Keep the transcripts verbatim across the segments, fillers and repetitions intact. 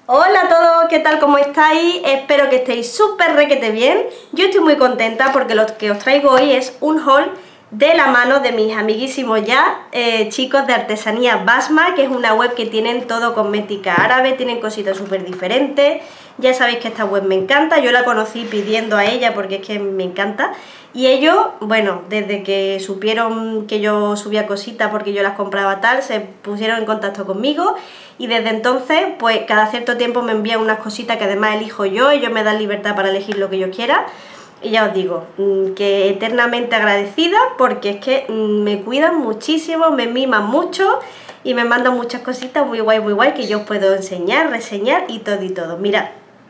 Hola a todos, ¿qué tal? ¿Cómo estáis? Espero que estéis súper requete bien. Yo estoy muy contenta porque lo que os traigo hoy es un haul de la mano de mis amiguísimos ya, eh, chicos de Artesanía Basma, que es una web que tienen todo cosmética árabe, tienen cositas súper diferentes. Ya sabéis que esta web me encanta, yo la conocí pidiendo a ella porque es que me encanta. Y ellos, bueno, desde que supieron que yo subía cositas porque yo las compraba tal, se pusieron en contacto conmigo y desde entonces, pues cada cierto tiempo me envían unas cositas que además elijo yo, ellos me dan libertad para elegir lo que yo quiera. Y ya os digo, que eternamente agradecida porque es que me cuidan muchísimo, me miman mucho y me mandan muchas cositas muy guay, muy guay que yo os puedo enseñar, reseñar y todo y todo. Mirad.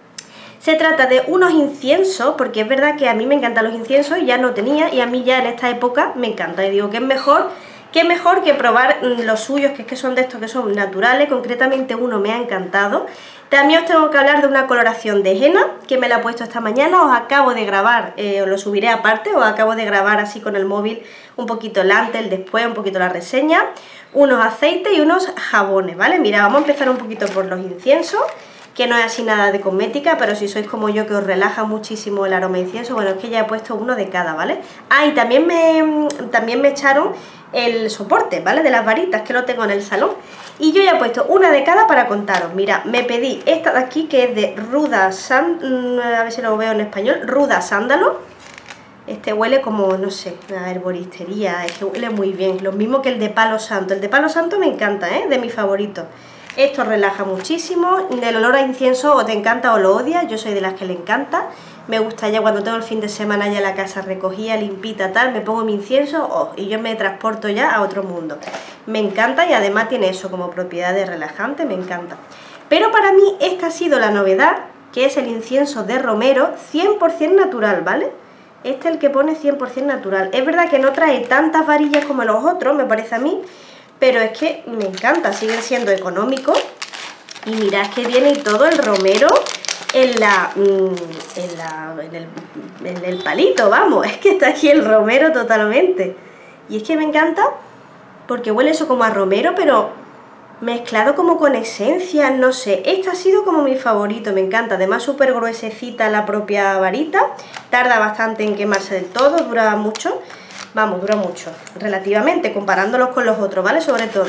Se trata de unos inciensos, porque es verdad que a mí me encantan los inciensos y ya no tenía, y a mí ya en esta época me encanta. Y digo que es mejor, que es mejor que probar los suyos, que es que son de estos que son naturales. Concretamente uno me ha encantado. También os tengo que hablar de una coloración de henna, que me la he puesto esta mañana. Os acabo de grabar, eh, os lo subiré aparte, os acabo de grabar así con el móvil un poquito el antes, el después, un poquito la reseña. Unos aceites y unos jabones, ¿vale? Mira, vamos a empezar un poquito por los inciensos, que no es así nada de cosmética, pero si sois como yo que os relaja muchísimo el aroma de incienso, bueno, es que ya he puesto uno de cada, ¿vale? Ah, y también me, también me echaron el soporte, ¿vale? De las varitas, que lo tengo en el salón. Y yo ya he puesto una de cada para contaros. Mira, me pedí esta de aquí, que es de Ruda Sándalo, a ver si lo veo en español, Ruda Sándalo. Este huele como, no sé, a herboristería, es que huele muy bien, lo mismo que el de Palo Santo. El de Palo Santo me encanta, ¿eh? De mis favoritos. Esto relaja muchísimo, el olor a incienso o te encanta o lo odias, yo soy de las que le encanta. Me gusta ya cuando tengo el fin de semana ya la casa recogida, limpita, tal, me pongo mi incienso oh, y yo me transporto ya a otro mundo. Me encanta y además tiene eso como propiedades relajantes, me encanta. Pero para mí esta ha sido la novedad, que es el incienso de romero cien por cien natural, ¿vale? Este es el que pone cien por cien natural. Es verdad que no trae tantas varillas como los otros, me parece a mí, pero es que me encanta, siguen siendo económicos. Y mirad que viene y todo el romero en la, en la en el, en el palito, vamos, es que está aquí el romero totalmente. Y es que me encanta porque huele eso como a romero, pero mezclado como con esencia, no sé. Este ha sido como mi favorito, me encanta. Además súper gruesecita la propia varita, tarda bastante en quemarse del todo, dura mucho. Vamos, dura mucho, relativamente, comparándolos con los otros, ¿vale? Sobre todo.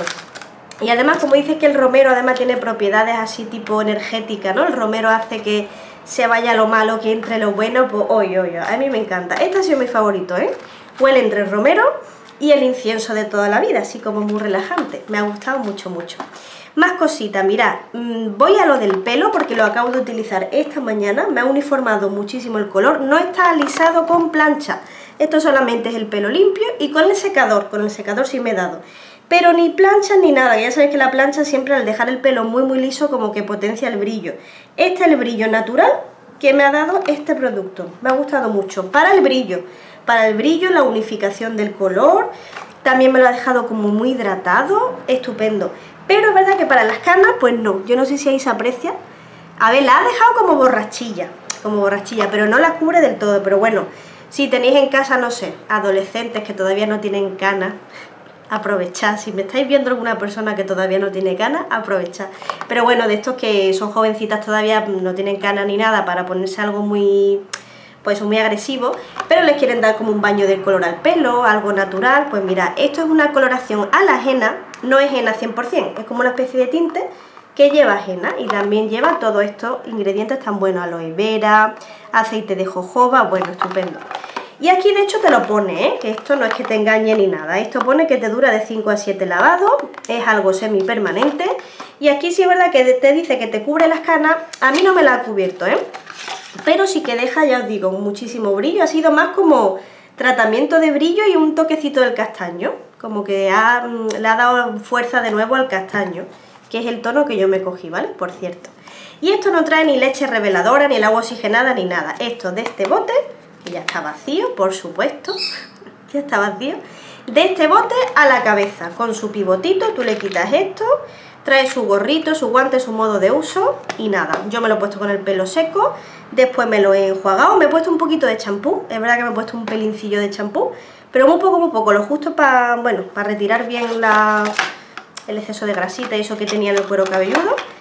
Y además, como dices que el romero además tiene propiedades así tipo energéticas, ¿no? El romero hace que se vaya lo malo, que entre lo bueno, pues oye, oye, a mí me encanta. Este ha sido mi favorito, ¿eh? Huele entre el romero y el incienso de toda la vida, así como muy relajante. Me ha gustado mucho, mucho. Más cositas, mirad, voy a lo del pelo porque lo acabo de utilizar esta mañana, me ha uniformado muchísimo el color, no está alisado con plancha. Esto solamente es el pelo limpio y con el secador, con el secador sí me he dado. Pero ni plancha ni nada, ya sabéis que la plancha siempre al dejar el pelo muy muy liso como que potencia el brillo. Este es el brillo natural que me ha dado este producto, me ha gustado mucho. Para el brillo, para el brillo, la unificación del color, también me lo ha dejado como muy hidratado, estupendo. Pero es verdad que para las canas, pues no, yo no sé si ahí se aprecia. A ver, la ha dejado como borrachilla, como borrachilla, pero no la cubre del todo, pero bueno. Si tenéis en casa, no sé, adolescentes que todavía no tienen canas, aprovechad. Si me estáis viendo alguna persona que todavía no tiene canas, aprovechad. Pero bueno, de estos que son jovencitas todavía, no tienen canas ni nada para ponerse algo muy, pues muy agresivo, pero les quieren dar como un baño de color al pelo, algo natural, pues mira, esto es una coloración a la henna, no es henna cien por cien, es como una especie de tinte que lleva henna y también lleva todos estos ingredientes tan buenos, aloe vera, aceite de jojoba, bueno, estupendo. Y aquí de hecho te lo pone, ¿eh? Que esto no es que te engañe ni nada, esto pone que te dura de cinco a siete lavados, es algo semipermanente y aquí sí es verdad que te dice que te cubre las canas, a mí no me la ha cubierto, ¿eh? Pero sí que deja, ya os digo, muchísimo brillo, ha sido más como tratamiento de brillo y un toquecito del castaño, como que ha, le ha dado fuerza de nuevo al castaño, que es el tono que yo me cogí, ¿vale? Por cierto. Y esto no trae ni leche reveladora, ni el agua oxigenada, ni nada. Esto de este bote, que ya está vacío, por supuesto, ya está vacío, de este bote a la cabeza, con su pivotito, tú le quitas esto, trae su gorrito, su guante, su modo de uso y nada. Yo me lo he puesto con el pelo seco, después me lo he enjuagado, me he puesto un poquito de champú, es verdad que me he puesto un pelincillo de champú, pero muy poco, muy poco, lo justo para, bueno, para retirar bien la, el exceso de grasita y eso que tenía en el cuero cabelludo.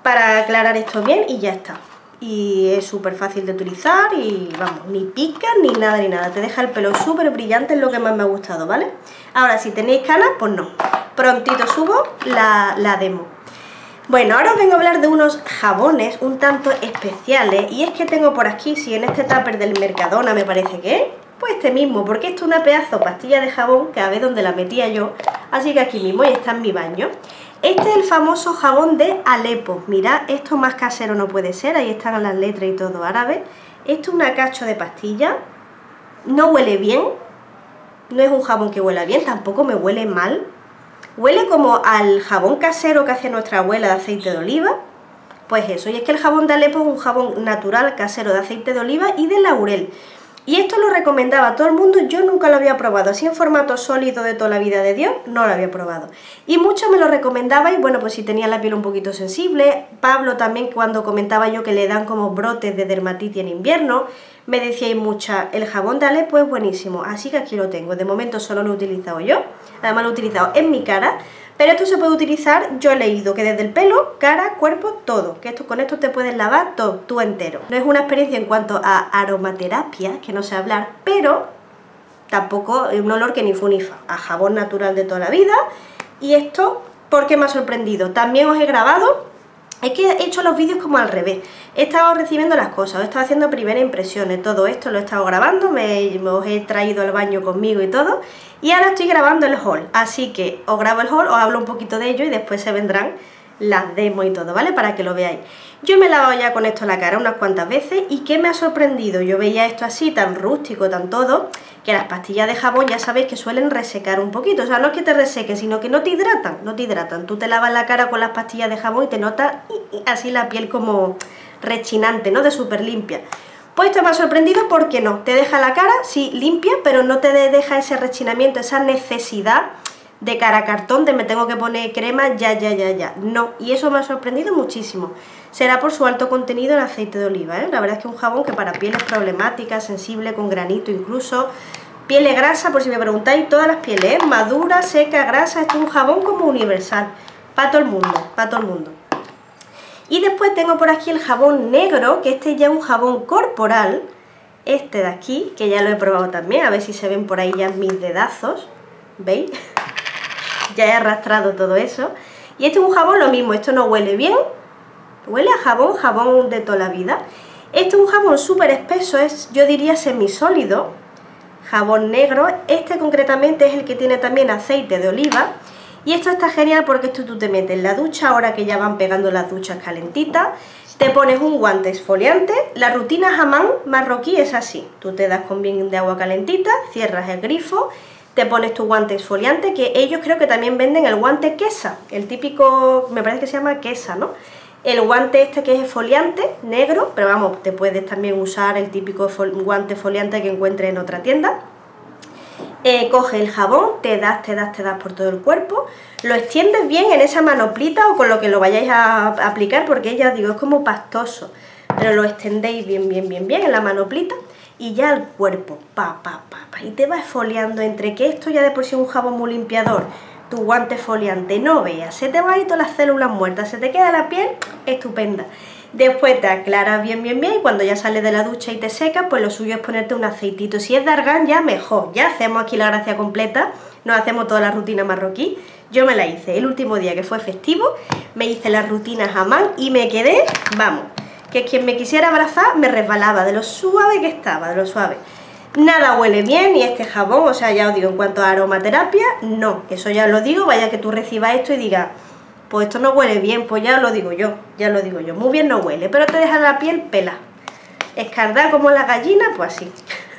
para aclarar esto bien y ya está. Y es súper fácil de utilizar y vamos, ni pica ni nada ni nada. Te deja el pelo súper brillante, es lo que más me ha gustado, ¿vale? Ahora, si tenéis canas, pues no. Prontito subo la, la demo. Bueno, ahora os vengo a hablar de unos jabones un tanto especiales. Y es que tengo por aquí, si en este tupper del Mercadona me parece que es, pues este mismo, porque esto es una pedazo pastilla de jabón que a ver dónde la metía yo. Así que aquí mismo, y está en mi baño. Este es el famoso jabón de Alepo. Mirad, esto más casero no puede ser. Ahí están las letras y todo árabe. Esto es una cacho de pastilla. No huele bien. No es un jabón que huela bien, tampoco me huele mal. Huele como al jabón casero que hacía nuestra abuela de aceite de oliva. Pues eso, y es que el jabón de Alepo es un jabón natural casero de aceite de oliva y de laurel. Y esto lo recomendaba a todo el mundo, yo nunca lo había probado, así en formato sólido de toda la vida de Dios, no lo había probado. Y muchos me lo recomendabais, bueno, pues si tenía la piel un poquito sensible, Pablo también cuando comentaba yo que le dan como brotes de dermatitis en invierno, me decíais mucha, el jabón de Alepo es buenísimo, así que aquí lo tengo, de momento solo lo he utilizado yo, además lo he utilizado en mi cara, pero esto se puede utilizar, yo he leído que desde el pelo, cara, cuerpo, todo, que esto, con esto te puedes lavar todo, tú entero. No es una experiencia en cuanto a aromaterapia, que no sé hablar, pero tampoco es un olor que ni fu ni fa, a jabón natural de toda la vida. Y esto, ¿por qué me ha sorprendido? También os he grabado, es que he hecho los vídeos como al revés, he estado recibiendo las cosas, he estado haciendo primeras impresiones, todo esto lo he estado grabando, me, me os he traído al baño conmigo y todo, y ahora estoy grabando el haul, así que os grabo el haul, os hablo un poquito de ello y después se vendrán las demos y todo, ¿vale? Para que lo veáis. Yo me he lavado ya con esto la cara unas cuantas veces y ¿qué me ha sorprendido? Yo veía esto así, tan rústico, tan todo, que las pastillas de jabón ya sabéis que suelen resecar un poquito, o sea, no es que te resequen, sino que no te hidratan, no te hidratan. Tú te lavas la cara con las pastillas de jabón y te notas así la piel como rechinante, ¿no? De súper limpia. Pues esto me ha sorprendido porque no, te deja la cara, sí, limpia, pero no te deja ese rechinamiento, esa necesidad de cara cartón, de me tengo que poner crema, ya, ya, ya, ya. No, y eso me ha sorprendido muchísimo. Será por su alto contenido en aceite de oliva, ¿eh? La verdad es que es un jabón que para pieles problemáticas, sensible, con granito incluso, piel grasa, por si me preguntáis, todas las pieles, ¿eh? Madura, seca, grasa, esto es un jabón como universal, para todo el mundo, para todo el mundo. Y después tengo por aquí el jabón negro, que este ya es un jabón corporal, este de aquí, que ya lo he probado también, a ver si se ven por ahí ya mis dedazos, ¿veis? Ya he arrastrado todo eso. Y este es un jabón lo mismo, esto no huele bien, huele a jabón, jabón de toda la vida. Este es un jabón súper espeso, es yo diría semisólido, jabón negro, este concretamente es el que tiene también aceite de oliva. Y esto está genial porque esto tú te metes en la ducha, ahora que ya van pegando las duchas calentitas, te pones un guante exfoliante, la rutina Hammam marroquí es así, tú te das con bien de agua calentita, cierras el grifo, te pones tu guante exfoliante, que ellos creo que también venden el guante Quesa, el típico, me parece que se llama Quesa, ¿no? El guante este que es exfoliante, negro, pero vamos, te puedes también usar el típico guante exfoliante que encuentres en otra tienda. Eh, coge el jabón, te das, te das, te das por todo el cuerpo, lo extiendes bien en esa manoplita o con lo que lo vayáis a aplicar, porque ya os digo, es como pastoso, pero lo extendéis bien, bien, bien, bien en la manoplita y ya al cuerpo, pa, pa, pa, pa, y te vas exfoliando entre que esto ya de por sí es un jabón muy limpiador, tu guante exfoliante, no veas, se te van a ir todas las células muertas, se te queda la piel estupenda. Después te aclaras bien, bien, bien y cuando ya sales de la ducha y te secas, pues lo suyo es ponerte un aceitito. Si es de argán ya mejor, ya hacemos aquí la gracia completa, nos hacemos toda la rutina marroquí. Yo me la hice el último día que fue festivo, me hice la rutina Hammam y me quedé, vamos, que quien me quisiera abrazar me resbalaba de lo suave que estaba, de lo suave. Nada huele bien y este jabón, o sea, ya os digo, en cuanto a aromaterapia, no, eso ya os lo digo, vaya que tú recibas esto y digas, pues esto no huele bien, pues ya lo digo yo, ya lo digo yo, muy bien no huele, pero te deja la piel pela, escardada como la gallina, pues así,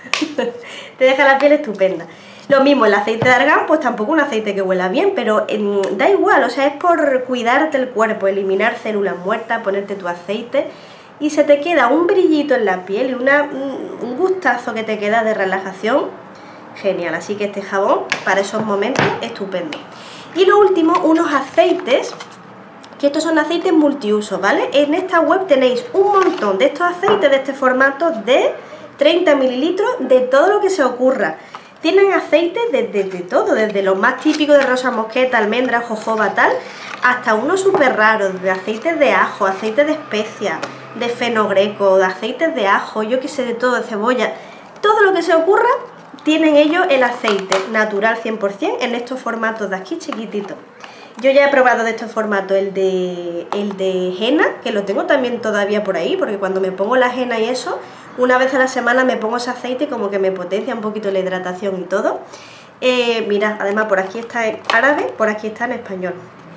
te deja la piel estupenda. Lo mismo, el aceite de argán, pues tampoco un aceite que huela bien, pero eh, da igual, o sea, es por cuidarte el cuerpo, eliminar células muertas, ponerte tu aceite y se te queda un brillito en la piel y una, un, un gustazo que te queda de relajación, genial, así que este jabón para esos momentos estupendo. Y lo último, unos aceites, que estos son aceites multiuso, ¿vale? En esta web tenéis un montón de estos aceites de este formato de treinta mililitros de todo lo que se ocurra. Tienen aceite desde de, de todo, desde los más típicos de rosa mosqueta, almendra, jojoba, tal, hasta unos súper raros, de aceites de ajo, aceites de especias, de fenogreco, de aceites de ajo, yo qué sé, de todo, de cebolla. Todo lo que se ocurra, tienen ellos el aceite natural cien por cien en estos formatos de aquí chiquititos. Yo ya he probado de estos formatos el de, el de henna, que lo tengo también todavía por ahí, porque cuando me pongo la henna y eso, una vez a la semana me pongo ese aceite y como que me potencia un poquito la hidratación y todo. Eh, mira, además por aquí está en árabe, por aquí está en español.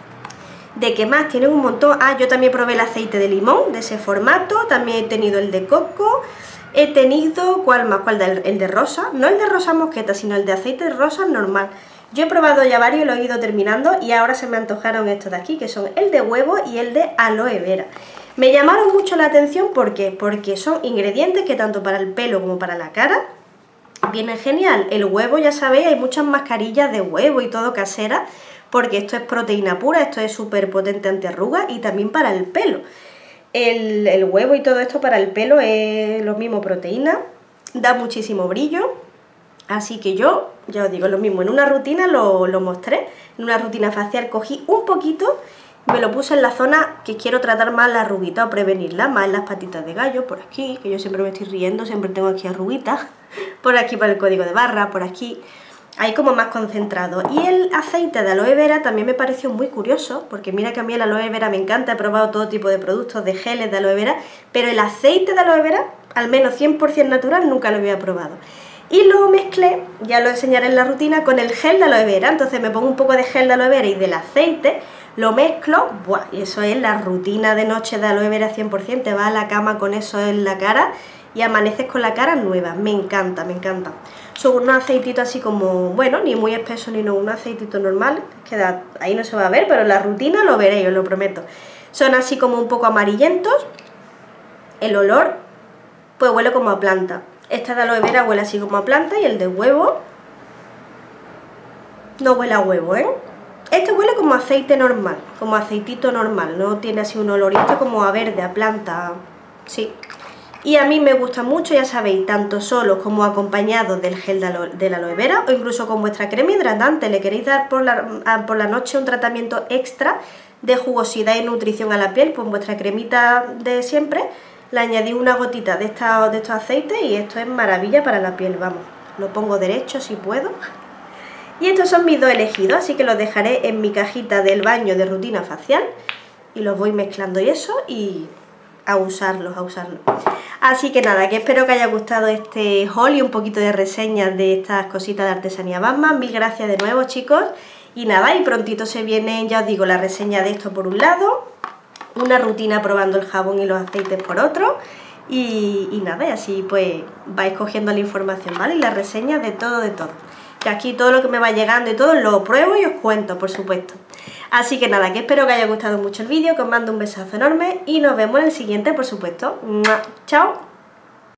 ¿De qué más? Tienen un montón. Ah, yo también probé el aceite de limón, de ese formato, también he tenido el de coco, he tenido, ¿cuál más? ¿Cuál? El, el de rosa, no el de rosa mosqueta, sino el de aceite de rosa normal. Yo he probado ya varios y lo he ido terminando y ahora se me antojaron estos de aquí, que son el de huevo y el de aloe vera. Me llamaron mucho la atención, ¿por qué? Porque son ingredientes que tanto para el pelo como para la cara vienen genial. El huevo, ya sabéis, hay muchas mascarillas de huevo y todo casera, porque esto es proteína pura, esto es súper potente antiarrugas y también para el pelo. El, el huevo y todo esto para el pelo es lo mismo, proteína, da muchísimo brillo, así que yo, ya os digo, lo mismo, en una rutina lo, lo mostré, en una rutina facial cogí un poquito, me lo puse en la zona que quiero tratar más la arruguita o prevenirla, más en las patitas de gallo, por aquí, que yo siempre me estoy riendo, siempre tengo aquí arruguitas, por aquí para el código de barra, por aquí, ahí como más concentrado. Y el aceite de aloe vera también me pareció muy curioso, porque mira que a mí el aloe vera me encanta, he probado todo tipo de productos, de geles de aloe vera, pero el aceite de aloe vera, al menos cien por cien natural, nunca lo había probado. Y lo mezclé, ya lo enseñaré en la rutina, con el gel de aloe vera, entonces me pongo un poco de gel de aloe vera y del aceite, lo mezclo, ¡buah! Y eso es la rutina de noche de aloe vera cien por cien, te vas a la cama con eso en la cara y amaneces con la cara nueva, me encanta, me encanta. Son unos aceititos así como, bueno, ni muy espeso ni no, un aceitito normal, queda, ahí no se va a ver, pero en la rutina lo veréis, os lo prometo. Son así como un poco amarillentos, el olor, pues huele como a planta. Este de aloe vera huele así como a planta y el de huevo no huele a huevo, ¿eh? Este huele como aceite normal, como aceitito normal, no tiene así un olorito como a verde, a planta, sí. Y a mí me gusta mucho, ya sabéis, tanto solos como acompañados del gel de aloe, de la aloe vera o incluso con vuestra crema hidratante. Le queréis dar por la, por la noche un tratamiento extra de jugosidad y nutrición a la piel, pues vuestra cremita de siempre le añadís una gotita de, esta, de estos aceites y esto es maravilla para la piel, vamos. Lo pongo derecho si puedo. Y estos son mis dos elegidos, así que los dejaré en mi cajita del baño de rutina facial y los voy mezclando y eso y a usarlos, a usarlos. Así que nada, que espero que haya gustado este haul y un poquito de reseñas de estas cositas de Artesanía Batman. Mil gracias de nuevo, chicos. Y nada, y prontito se viene, ya os digo, la reseña de esto por un lado, una rutina probando el jabón y los aceites por otro. Y, y nada, y así pues vais cogiendo la información, ¿vale? Y la reseña de todo, de todo. Que aquí todo lo que me va llegando y todo lo pruebo y os cuento, por supuesto. Así que nada, que espero que haya gustado mucho el vídeo, que os mando un besazo enorme y nos vemos en el siguiente, por supuesto. ¡Chao!